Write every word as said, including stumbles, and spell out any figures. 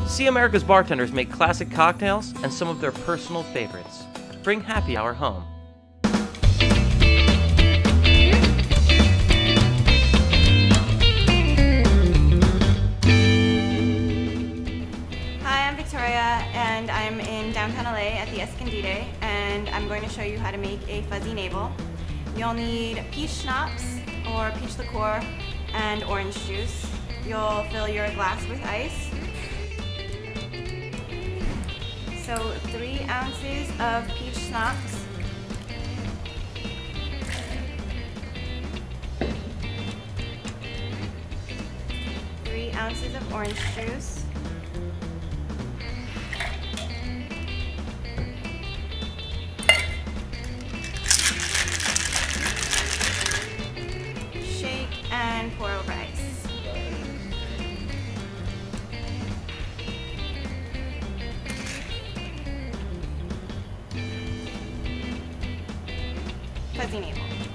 See America's bartenders make classic cocktails and some of their personal favorites. Bring happy hour home. Hi, I'm Victoria, and I'm in downtown L A at the Escondite, and I'm going to show you how to make a fuzzy navel. You'll need peach schnapps or peach liqueur and orange juice. You'll fill your glass with ice. So three ounces of peach schnapps, three ounces of orange juice, shake and pour over ice. Fuzzy navel.